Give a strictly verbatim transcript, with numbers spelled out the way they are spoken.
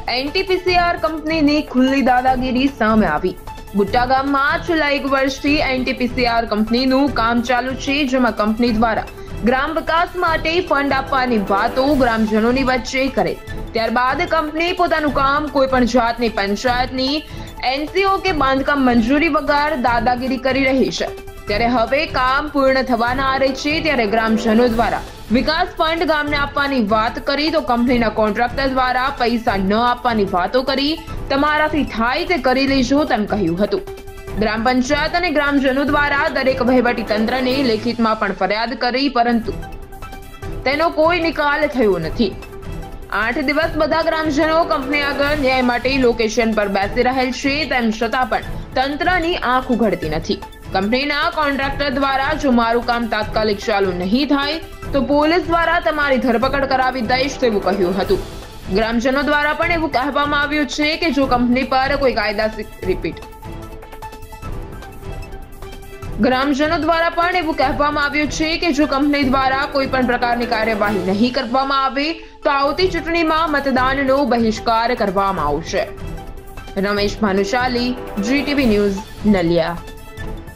એનટીપીસીઆર કંપનીની ખુલ્લી દાદાગીરી સામે આવી। બુટ્ટા ગામમાં છેલ્લા એક વર્ષથી એનટીપીસીઆર કંપનીનું કામ ચાલુ છે, જેમાં કંપની દ્વારા ગ્રામ વિકાસ માટે ફંડ આપવાની વાતો ગ્રામજનોની વચ્ચે કરે, ત્યારબાદ કંપની પોતાનું કામ કોઈ પણ જાતની પંચાયતની એનસીઓ કે બાંધકામ મંજૂરી વગર દાદાગીરી કરી રહી છે। ત્યારે હવે કામ પૂર્ણ થવાના આરે છે, ત્યારે ગ્રામજનો દ્વારા વિકાસ ફંડ ગામને આપવાની વાત કરી તો કંપનીના કોન્ટ્રાક્ટર દ્વારા પૈસા ન આપવાની વાતો કરી તમારાથી થાય તે કરી લેજો તેમ કહ્યું હતું। ગ્રામ પંચાયત અને ગ્રામજનો દ્વારા દરેક વહીવટી તંત્રને લેખિતમાં પણ ફરિયાદ કરી, પરંતુ તેનો કોઈ નિકાલ થયો નથી। આઠ દિવસ બધા ગ્રામજનો કંપની આગળ ન્યાય માટે લોકેશન પર બેસી રહેલ છે, તેમ છતાં પણ તંત્રની આંખ ઉઘડતી નથી। કંપનીના કોન્ટ્રાક્ટર દ્વારા જો મારું કામ તાત્કાલિક ચાલુ નહીં થાય તો પોલીસ દ્વારા તમારી ધરપકડ કરાવી દઈશ તેવું કહ્યું હતું। ગ્રામજનો દ્વારા પણ એવું કહેવામાં આવ્યું છે કે જો કંપની પર કોઈ કાયદા રિપીટ ગ્રામજનો દ્વારા પણ એવું કહેવામાં આવ્યું છે કે જો કંપની દ્વારા કોઈ પણ પ્રકારની કાર્યવાહી નહીં કરવામાં આવે તો આવતી ચૂંટણીમાં મતદાનનો બહિષ્કાર કરવામાં આવશે। Ramesh Bhanushali, G T V news, Naliya.